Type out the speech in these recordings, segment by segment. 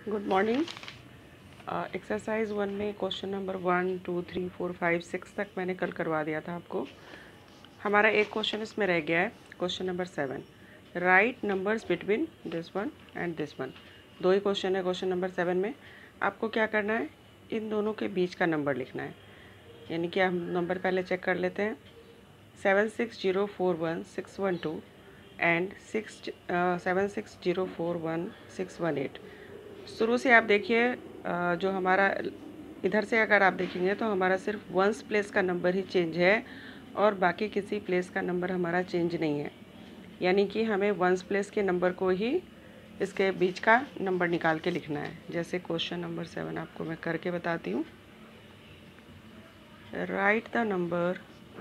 Good morning. Exercise 1 में question number 1, 2, 3, 4, 5, 6 तक मैंने कल करवा दिया था आपको। हमारा एक क्वेश्चन इसमें रह गया है, question number 7। Right numbers between this one and this one. दो ही क्वेश्चन है क्वेश्चन नंबर 7 में। आपको क्या करना है, इन दोनों के बीच का नंबर लिखना है। यानी कि हम नंबर पहले चेक कर लेते हैं। 76041612 एंड 76041618। शुरू से आप देखिए, जो हमारा इधर से अगर आप देखेंगे तो हमारा सिर्फ वंस प्लेस का नंबर ही चेंज है और बाकी किसी प्लेस का नंबर हमारा चेंज नहीं है। यानी कि हमें वंस प्लेस के नंबर को ही इसके बीच का नंबर निकाल के लिखना है। जैसे क्वेश्चन नंबर 7 आपको मैं करके बताती हूँ। Write the number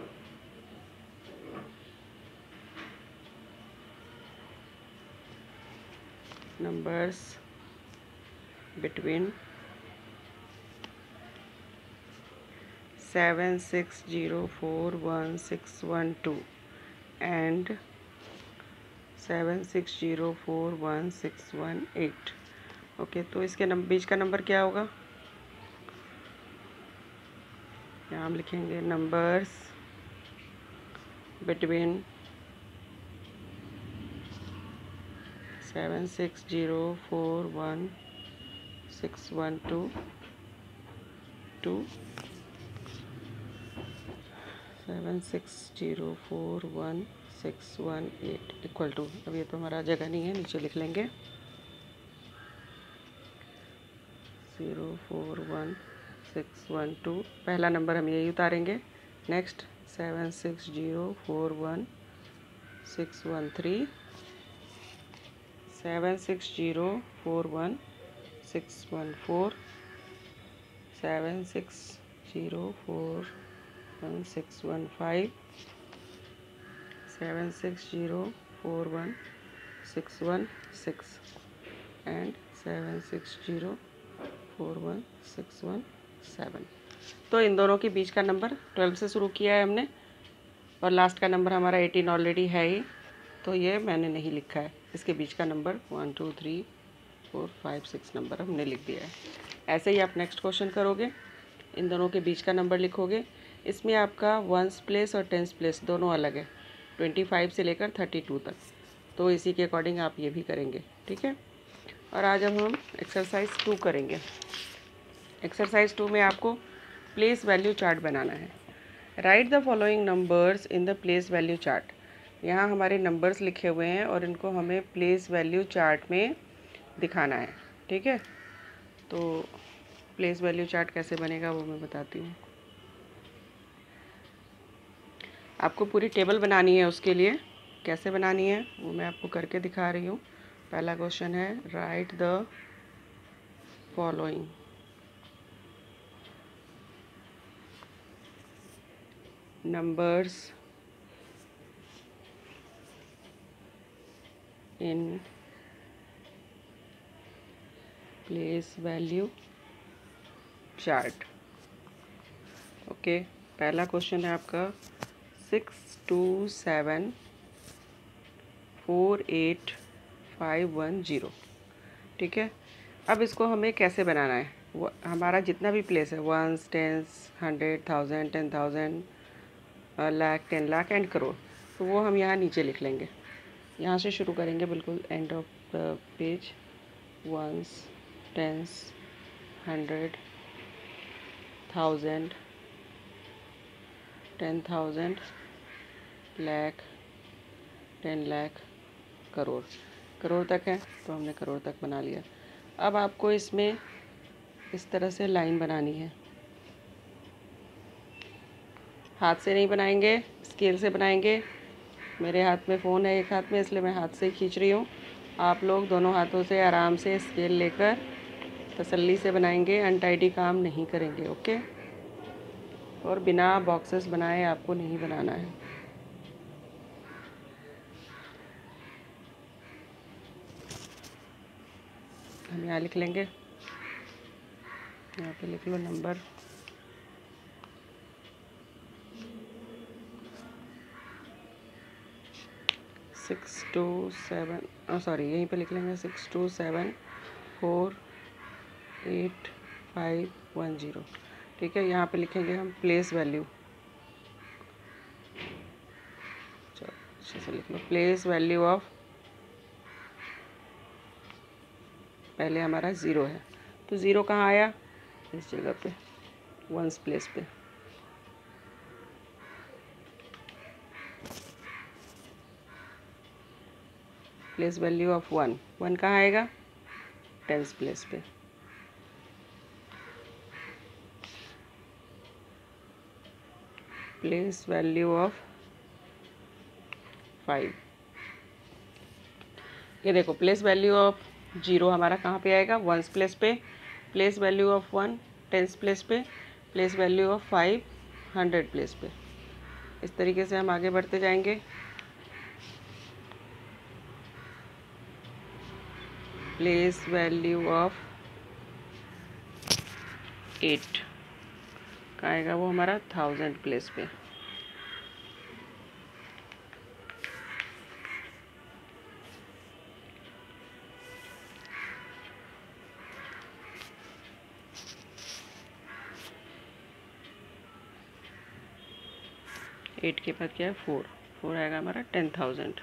numbers between 76041612 and 76041618। Okay, तो इसके बीच का नंबर क्या होगा? यहाँ हम लिखेंगे numbers between 76041612 to 76041618 equal to, अब ये तो हमारा जगह नहीं है, नीचे लिख लेंगे 041612। पहला नंबर हम यही उतारेंगे। Next 76041613, 76041614, 76041615, 76041616 and 76041617। तो इन दोनों के बीच का नंबर 12 से शुरू किया है हमने और लास्ट का नंबर हमारा 18 ऑलरेडी है ही, तो ये मैंने नहीं लिखा है। इसके बीच का नंबर 1, 2, 3, 4, 5, 6 नंबर हमने लिख दिया है। ऐसे ही आप नेक्स्ट क्वेश्चन करोगे, इन दोनों के बीच का नंबर लिखोगे। इसमें आपका वंस प्लेस और टेंस प्लेस दोनों अलग है, 25 से लेकर 32 तक। तो इसी के अकॉर्डिंग आप ये भी करेंगे, ठीक है। और आज अब हम एक्सरसाइज 2 करेंगे। एक्सरसाइज 2 में आपको प्लेस वैल्यू चार्ट बनाना है। Write the following numbers in the place value chart. यहाँ हमारे नंबर्स लिखे हुए हैं और इनको हमें प्लेस वैल्यू चार्ट में दिखाना है, ठीक है। तो प्लेस वैल्यू चार्ट कैसे बनेगा वो मैं बताती हूँ। आपको पूरी टेबल बनानी है, उसके लिए कैसे बनानी है वो मैं आपको करके दिखा रही हूँ। पहला क्वेश्चन है, write the following numbers in place value chart. Okay, पहला क्वेश्चन है आपका 62748510, ठीक है। अब इसको हमें कैसे बनाना है, वो हमारा जितना भी प्लेस है, ones, tens, 100, 1000, 10,000, lakh, 10 lakh and crore, तो वो हम यहाँ नीचे लिख लेंगे। यहाँ से शुरू करेंगे, बिल्कुल end of the page. Ones, tens, 100, 1000, 10,000, lakh, 10 lakh, crore. Crore तक है तो हमने करोड़ तक बना लिया। अब आपको इसमें इस तरह से लाइन बनानी है। हाथ से नहीं बनाएंगे, स्केल से बनाएंगे। मेरे हाथ में फ़ोन है एक हाथ में, इसलिए मैं हाथ से ही खींच रही हूँ। आप लोग दोनों हाथों से आराम से स्केल लेकर तसल्ली से बनाएंगे, अनटाइडी काम नहीं करेंगे, ओके। और बिना बॉक्सेस बनाए आपको नहीं बनाना है। हम यहाँ लिख लेंगे, यहाँ पे लिख लो नंबर 627, सॉरी यहीं पे लिख लेंगे 62748510, 8510। ठीक है, यहाँ पे लिखेंगे हम प्लेस वैल्यू। चलो अच्छे से लिख लो, प्लेस वैल्यू ऑफ, पहले हमारा ज़ीरो है तो ज़ीरो कहाँ आया, इस जगह पे वंस प्लेस पे। Place value of one, one कहाँ आएगा, टेंस प्लेस पे। प्लेस वैल्यू ऑफ 5, ये देखो प्लेस वैल्यू ऑफ 0 हमारा कहाँ पे आएगा, वंस प्लेस पे। Place value of 1 tens place पे। प्लेस वैल्यू ऑफ 5 100 प्लेस पे। इस तरीके से हम आगे बढ़ते जाएंगे। प्लेस वैल्यू ऑफ 8 कहाँ आएगा, वो हमारा 1000 प्लेस पे। एट के बाद क्या है, 4, 4 आएगा हमारा 10,000।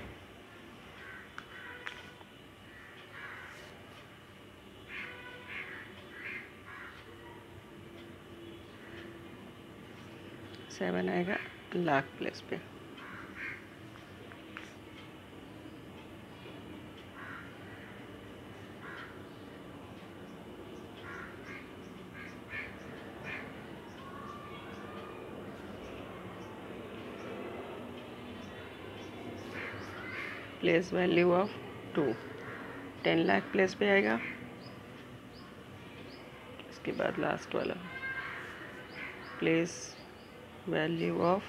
सेवन आएगा लाख प्लेस पे। Place value of 2 10 lakh place पे आएगा। इसके बाद लास्ट वाला प्लेस वैल्यू ऑफ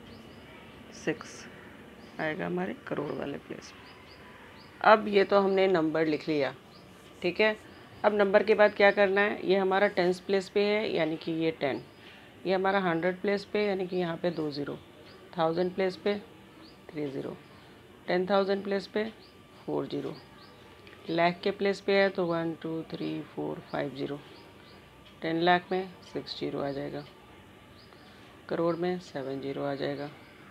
6 आएगा हमारे करोड़ वाले प्लेस पे। अब ये तो हमने नंबर लिख लिया, ठीक है। अब नंबर के बाद क्या करना है, ये हमारा टेंस प्लेस पे है यानी कि ये 10, ये हमारा 100 प्लेस पे यानी कि यहाँ पे 2 ज़ीरो, 1000 प्लेस पे 3 ज़ीरो, 10,000 प्लेस पे 4 ज़ीरो, लाख के प्लेस पे है तो 1 2 3 4 5 ज़ीरो, 10 लाख में 6 ज़ीरो आ जाएगा, करोड़ में 7 ज़ीरो आ जाएगा।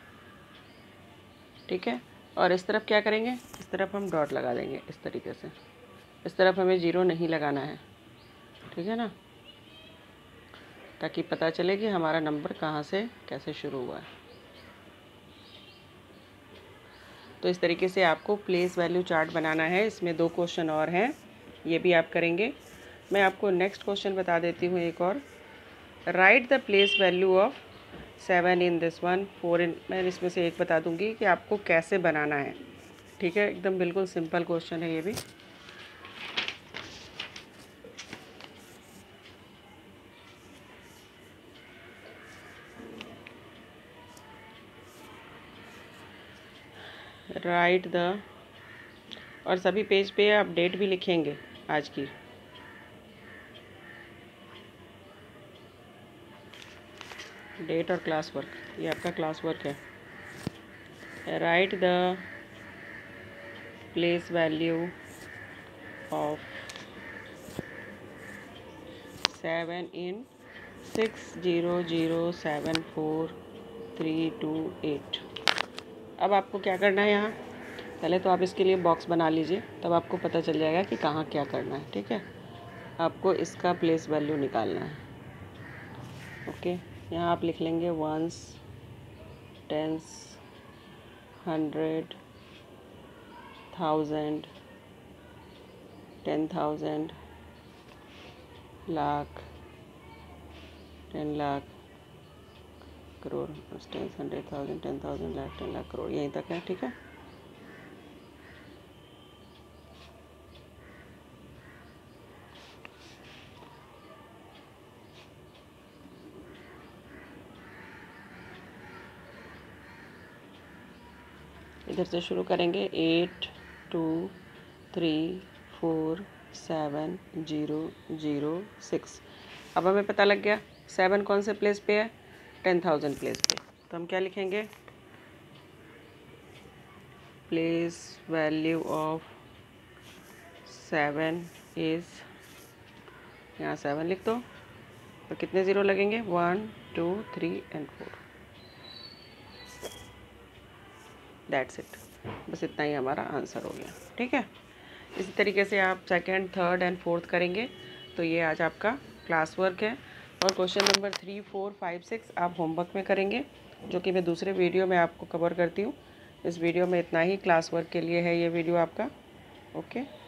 ठीक है, और इस तरफ क्या करेंगे, इस तरफ हम डॉट लगा देंगे इस तरीके से। इस तरफ हमें ज़ीरो नहीं लगाना है, ठीक है ना, ताकि पता चले कि हमारा नंबर कहाँ से कैसे शुरू हुआ है। तो इस तरीके से आपको प्लेस वैल्यू चार्ट बनाना है। इसमें 2 क्वेश्चन और हैं, ये भी आप करेंगे। मैं आपको नेक्स्ट क्वेश्चन बता देती हूँ एक और। Write the place value of 7 in this one, 4 in, मैं इसमें से एक बता दूँगी कि आपको कैसे बनाना है। ठीक है, एकदम बिल्कुल सिंपल क्वेश्चन है ये भी। राइट द, और सभी पेज पे आप डेट भी लिखेंगे आज की। डेट और क्लास वर्क, ये आपका क्लास वर्क है। Write the place value of 7 in 60074328। अब आपको क्या करना है, यहाँ पहले तो आप इसके लिए बॉक्स बना लीजिए, तब आपको पता चल जाएगा कि कहाँ क्या करना है। ठीक है, आपको इसका प्लेस वैल्यू निकालना है। ओके, यहाँ आप लिख लेंगे वंस, टेंस, 100, 1000, 10,000, लाख, 10 लाख, करोड़, 100,000, 10,000, लाख, 10 लाख, करोड़, यहीं तक है। ठीक है, इधर से शुरू करेंगे। 8 2 3 4 7 0 0 6। अब हमें पता लग गया 7 कौन से प्लेस पे है, 10,000 प्लेस पे। तो हम क्या लिखेंगे, प्लेस वैल्यू ऑफ 7 इज़ यहाँ 7 लिख दो। तो कितने ज़ीरो लगेंगे? 1 2 3 एंड 4। That's it. बस इतना ही हमारा आंसर हो गया। ठीक है, इसी तरीके से आप सेकंड, थर्ड एंड फोर्थ करेंगे। तो ये आज आपका क्लास वर्क है। और क्वेश्चन नंबर 3 4 5 6 आप होमवर्क में करेंगे, जो कि मैं दूसरे वीडियो में आपको कवर करती हूँ। इस वीडियो में इतना ही क्लास वर्क के लिए है ये वीडियो आपका। ओके।